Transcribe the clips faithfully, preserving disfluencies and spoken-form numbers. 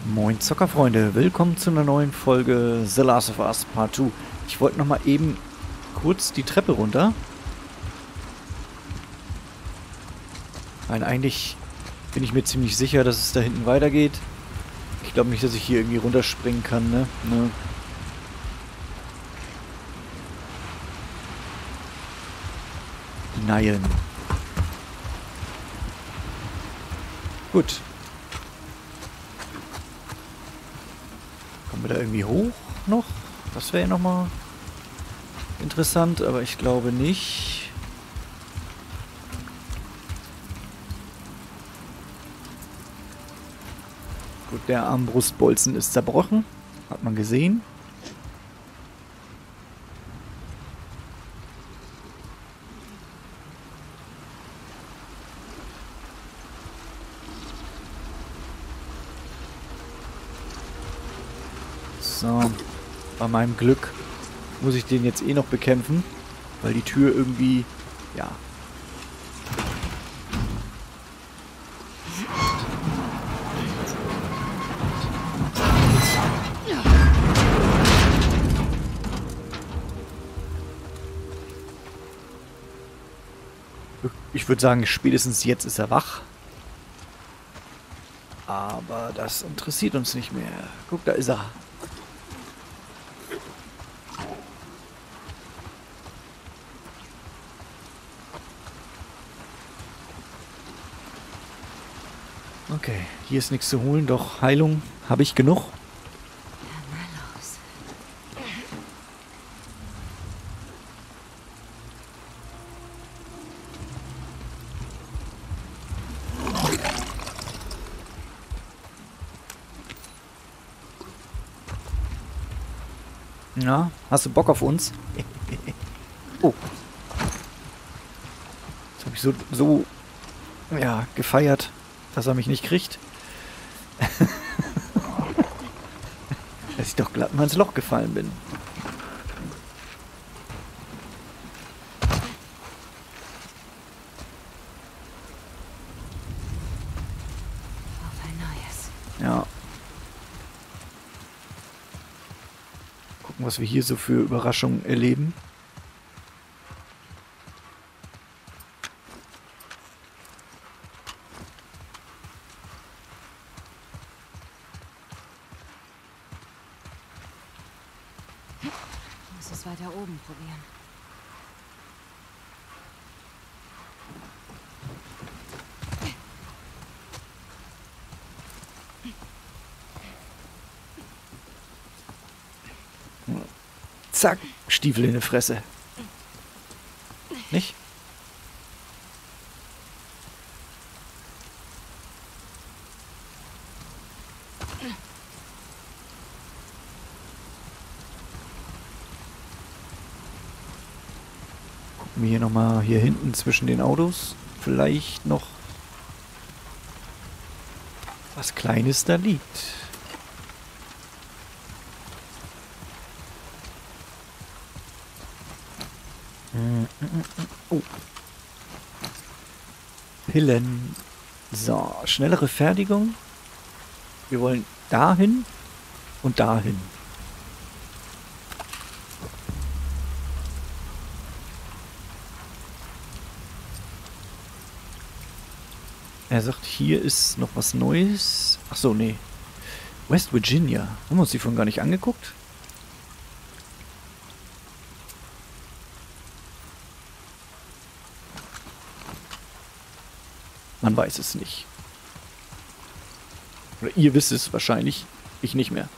Moin Zockerfreunde, willkommen zu einer neuen Folge The Last of Us Part zwei. Ich wollte noch mal eben kurz die Treppe runter. Weil eigentlich bin ich mir ziemlich sicher, dass es da hinten weitergeht. Ich glaube nicht, dass ich hier irgendwie runterspringen kann, ne? ne? Nein. Gut. Kommen wir da irgendwie hoch noch? Das wäre ja nochmal interessant, aber ich glaube nicht. Gut, der Armbrustbolzen ist zerbrochen. Hat man gesehen. So, bei meinem Glück muss ich den jetzt eh noch bekämpfen, weil die Tür irgendwie, ja. Ich würde sagen, spätestens jetzt ist er wach. Aber das interessiert uns nicht mehr. Guck, da ist er. Okay, hier ist nichts zu holen, doch Heilung habe ich genug. Ja, mal los. Ja, hast du Bock auf uns? Oh. Jetzt habe ich so, so, ja, gefeiert, dass er mich nicht kriegt. Dass ich doch glatt mal ins Loch gefallen bin. Auf ein neues. Ja. Gucken, was wir hier so für Überraschungen erleben. Ich muss es weiter oben probieren. Zack, Stiefel in die Fresse. Nicht? Gucken wir hier nochmal hier hinten zwischen den Autos. Vielleicht noch was Kleines da liegt. Oh. Pillen. So, schnellere Fertigung. Wir wollen dahin und dahin. Er sagt, hier ist noch was Neues. Ach so, nee. West Virginia. Haben wir uns die von gar nicht angeguckt? Man weiß es nicht. Oder ihr wisst es wahrscheinlich. Ich nicht mehr.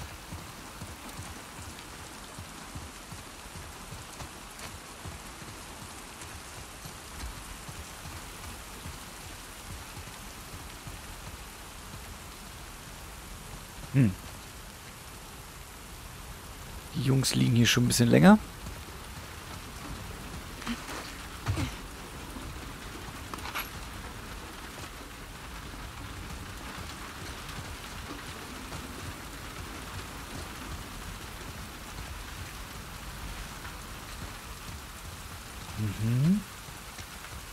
Hm. Die Jungs liegen hier schon ein bisschen länger. Mhm.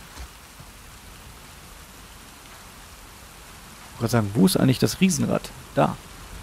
Ich wollte sagen, wo ist eigentlich das Riesenrad? Da.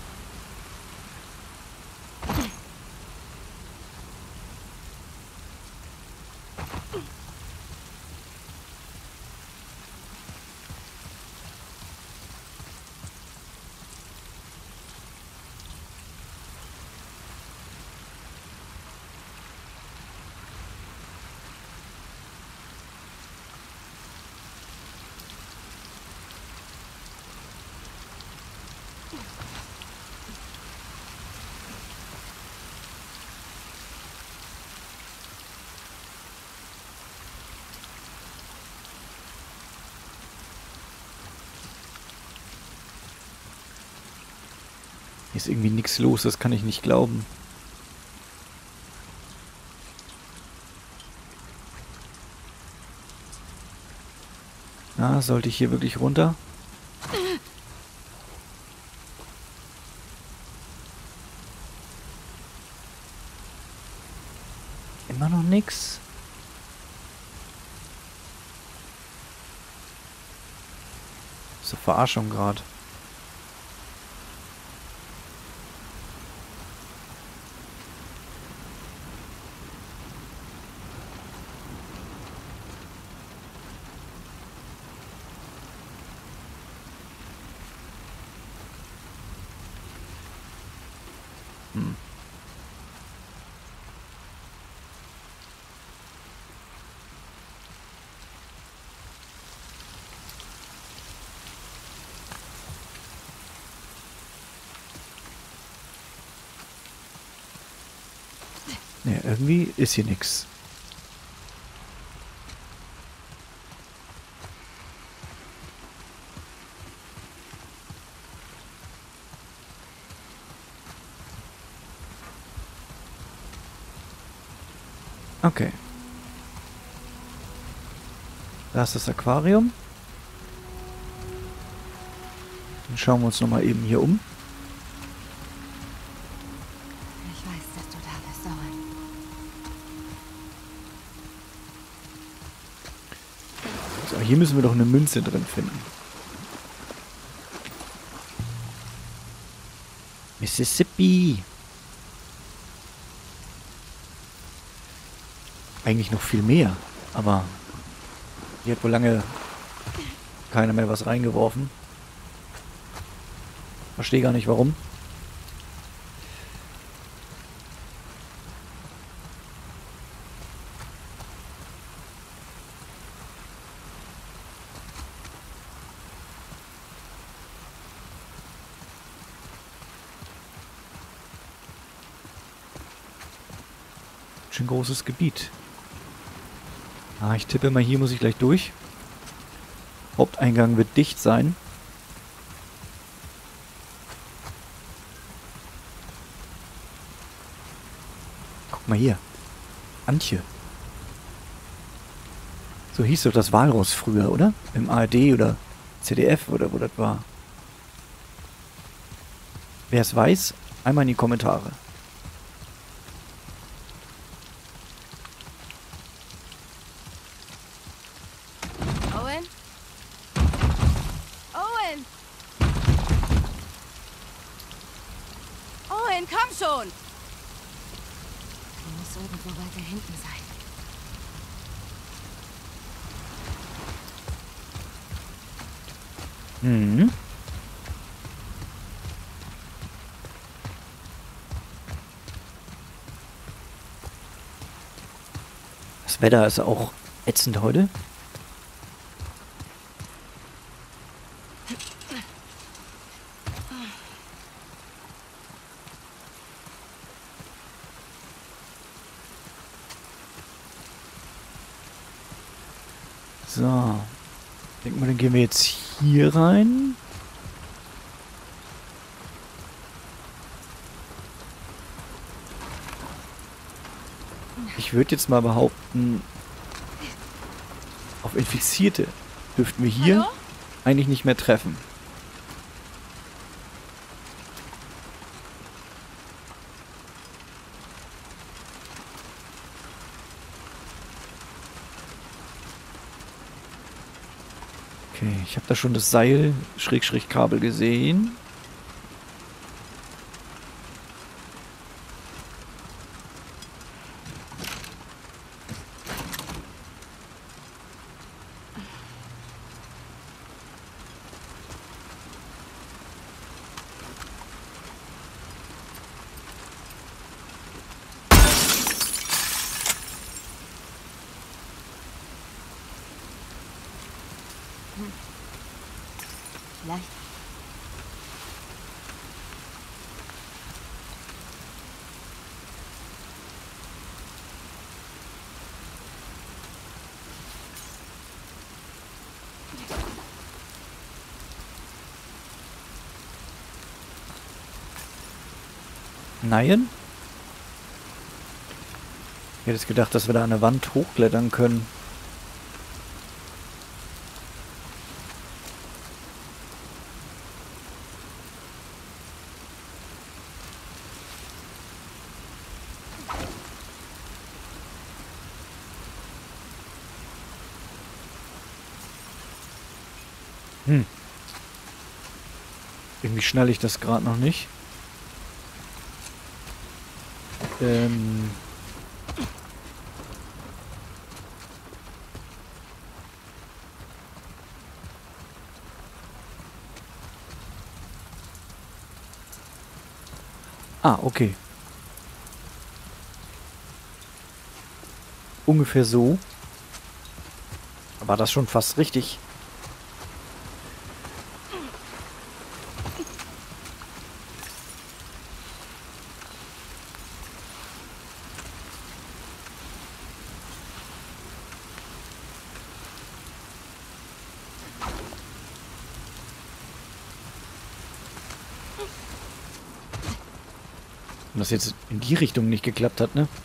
Hier ist irgendwie nichts los, das kann ich nicht glauben. Na, sollte ich hier wirklich runter? Immer noch nix. So Verarschung gerade. Hm. Ne, irgendwie ist hier nichts. Okay. Da ist das Aquarium. Dann schauen wir uns nochmal eben hier um. Ich weiß, dass du da bist, Owen. So, hier müssen wir doch eine Münze drin finden. Mississippi. Eigentlich noch viel mehr, aber hier hat wohl lange keiner mehr was reingeworfen. Verstehe gar nicht warum. Schon großes Gebiet. Ah, ich tippe mal, hier muss ich gleich durch. Haupteingang wird dicht sein. Guck mal hier. Antje. So hieß doch das Walross früher, oder? Im A R D oder Z D F oder wo das war. Wer es weiß, einmal in die Kommentare. Owen? Owen! Owen, komm schon! Du musst irgendwo weiter hinten sein. Mhm. Das Wetter ist auch ätzend heute. So. Denk mal, dann gehen wir jetzt hier rein. Ich würde jetzt mal behaupten, auf Infizierte dürften wir hier Hallo? eigentlich nicht mehr treffen. Okay, ich habe da schon das Seil, Schrägstrich Kabel gesehen. Nein? Ich hätte jetzt gedacht, dass wir da an der Wand hochklettern können. Hm. Irgendwie schnalle ich das gerade noch nicht. Ähm... Ah, okay. Ungefähr so. War das schon fast richtig? Und das jetzt in die Richtung nicht geklappt hat, ne?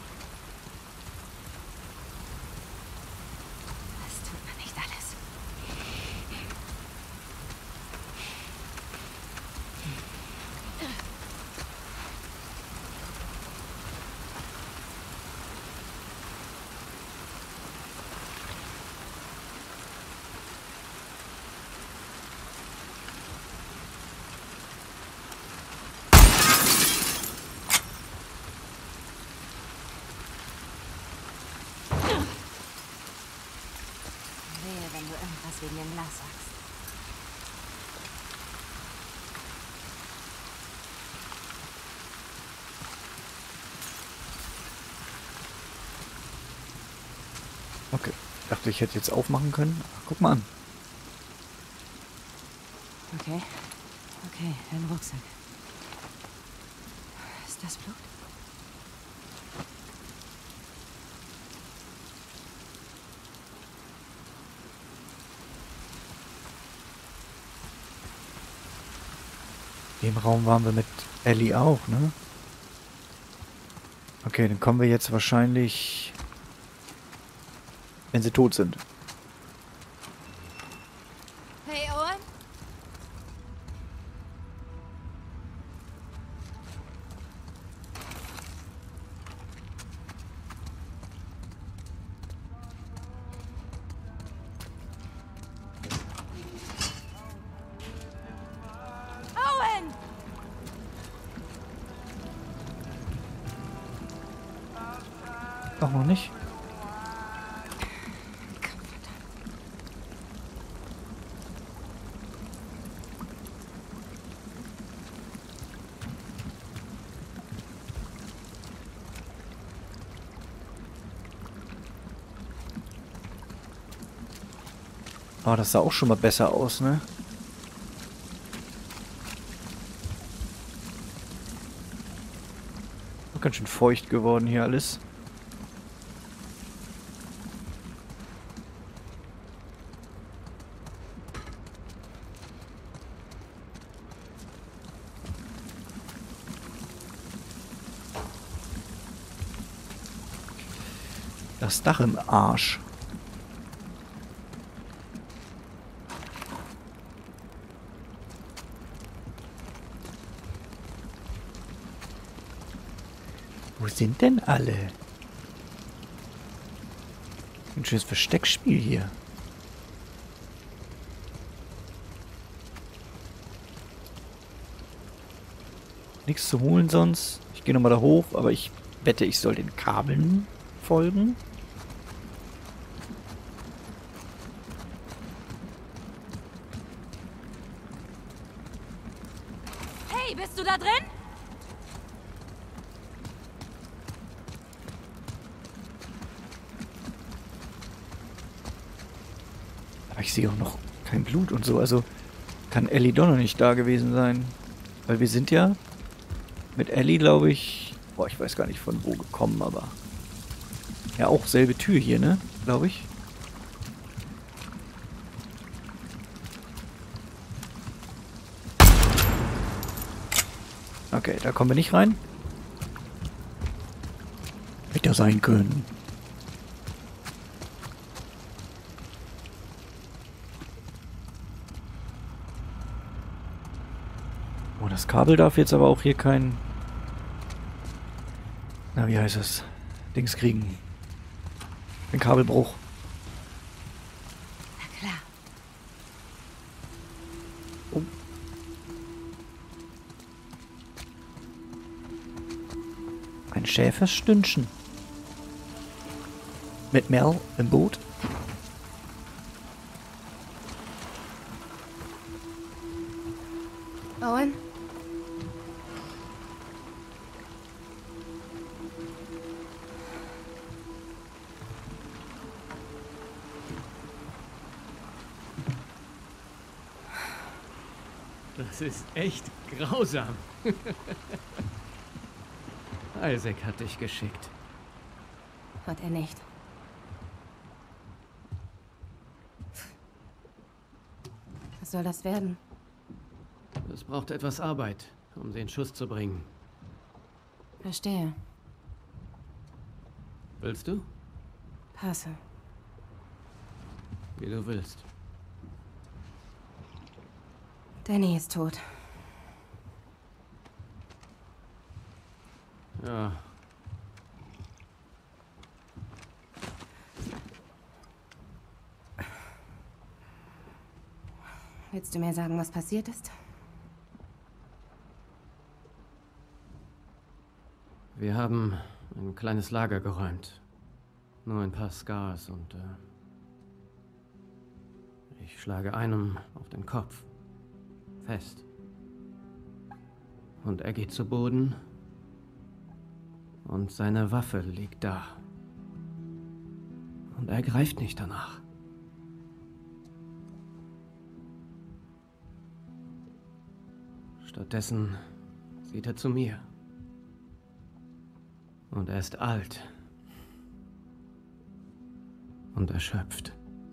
Das tut mir nicht alles. Wehe, wenn du irgendwas wegen dem Glas sagst. Okay. Ich dachte, ich hätte jetzt aufmachen können. Ach, guck mal an. Okay. Okay, ein Rucksack. Ist das Blut? In dem Raum waren wir mit Ellie auch, ne? Okay, dann kommen wir jetzt wahrscheinlich, wenn sie tot sind. Hey, Owen? Owen! Doch noch nicht? Oh, das sah auch schon mal besser aus, ne? Auch ganz schön feucht geworden hier alles. Das Dach im Arsch. Wo sind denn alle? Ein schönes Versteckspiel hier. Nichts zu holen sonst. Ich gehe nochmal da hoch, aber ich wette, ich soll den Kabeln folgen. Hey, bist du da drin? Aber ich sehe auch noch kein Blut und so. Also kann Ellie doch noch nicht da gewesen sein. Weil wir sind ja mit Ellie, glaube ich... Boah, ich weiß gar nicht von wo gekommen, aber... Ja, auch selbe Tür hier, ne? Glaube ich. Okay, da kommen wir nicht rein. ja sein können. Oh, das Kabel darf jetzt aber auch hier kein... Na, wie heißt es? Dings kriegen. Ein Kabelbruch. Na klar. Oh. Ein Schäferstündchen. Mit Mel im Boot. Owen? Das ist echt grausam. Isaac hat dich geschickt. Hat er nicht. Was soll das werden? Es braucht etwas Arbeit, um den Schuss zu bringen. Verstehe. Willst du? Passe. Wie du willst. Danny ist tot. Ja. Willst du mir sagen, was passiert ist? Wir haben ein kleines Lager geräumt. Nur ein paar Scars und äh, ich schlage einem auf den Kopf. Fest. Und er geht zu Boden und seine Waffe liegt da. Und er greift nicht danach. Stattdessen sieht er zu mir. Und er ist alt. Und erschöpft.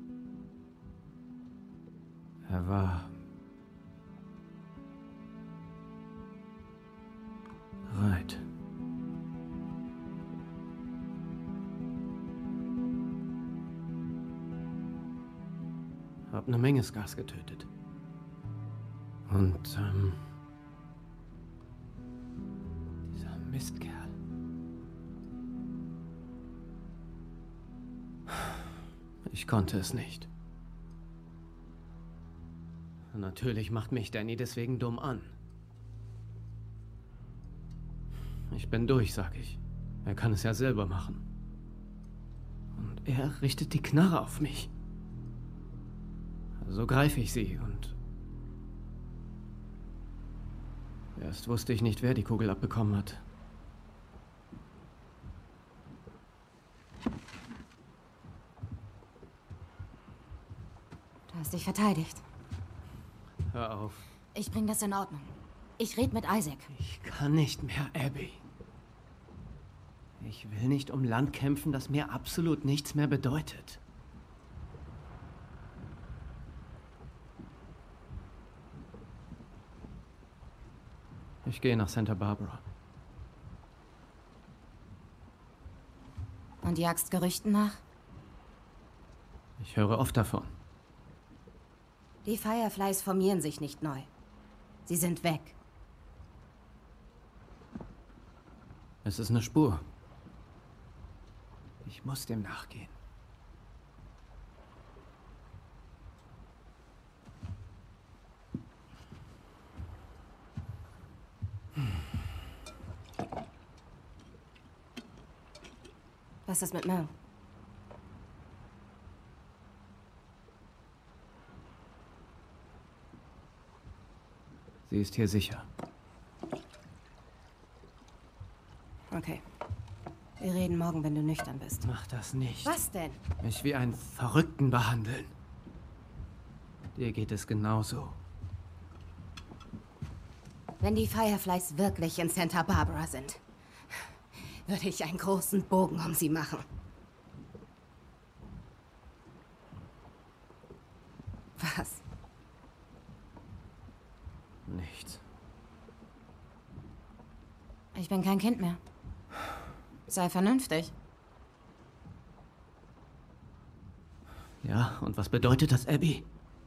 Er war bereit. Hab eine Menge Scars getötet. Und, ähm... dieser Mistkerl. Ich konnte es nicht. Natürlich macht mich Danny deswegen dumm an. Ich bin durch, sag ich. Er kann es ja selber machen. Und er richtet die Knarre auf mich. So greife ich sie und... Erst wusste ich nicht, wer die Kugel abbekommen hat. Du hast dich verteidigt. Hör auf. Ich bring das in Ordnung. Ich red mit Isaac. Ich kann nicht mehr, Abby. Ich will nicht um Land kämpfen, das mir absolut nichts mehr bedeutet. Ich gehe nach Santa Barbara. Und jagst Gerüchten nach? Ich höre oft davon. Die Fireflies formieren sich nicht neu. Sie sind weg. Es ist eine Spur. Ich muss dem nachgehen. Was ist mit Mel? Sie ist hier sicher. Okay. Wir reden morgen, wenn du nüchtern bist. Mach das nicht. Was denn? Mich wie einen Verrückten behandeln. Dir geht es genauso. Wenn die Fireflies wirklich in Santa Barbara sind, würde ich einen großen Bogen um sie machen. Was? Nichts. Ich bin kein Kind mehr. Sei vernünftig. Ja, und was bedeutet das, Abby?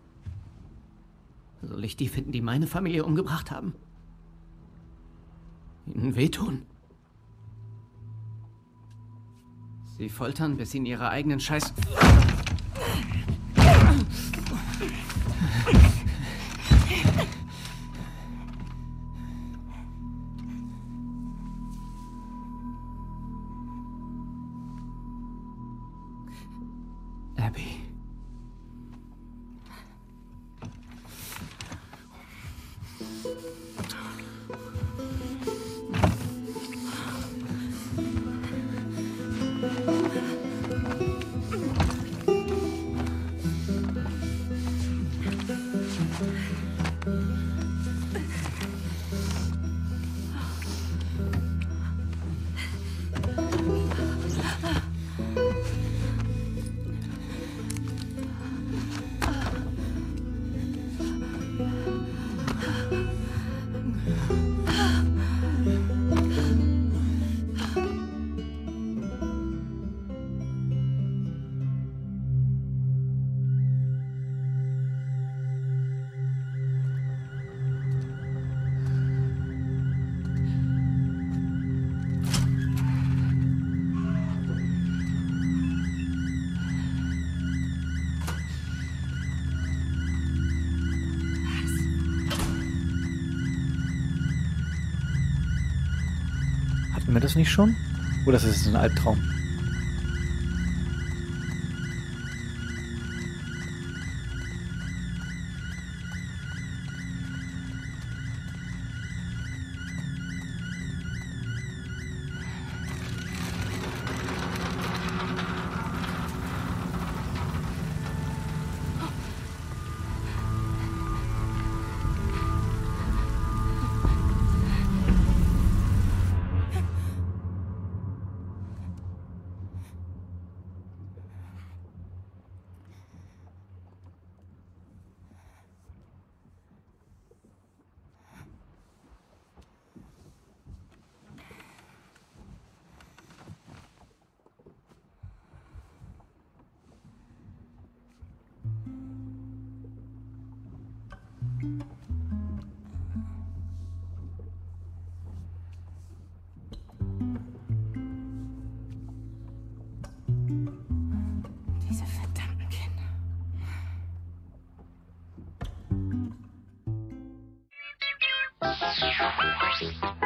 Soll ich die finden, die meine Familie umgebracht haben? Ihnen wehtun? Sie foltern, bis sie in ihrer eigenen Scheiß... Abby. Hatten wir das nicht schon? Oder ist es ein Albtraum? Diese verdammten Kinder. Thank you.